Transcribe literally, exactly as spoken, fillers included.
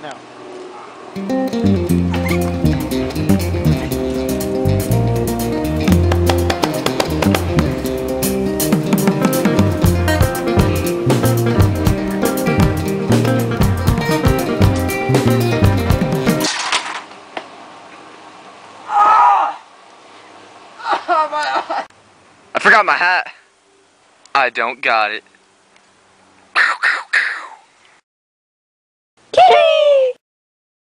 No. I forgot my hat. I don't got it.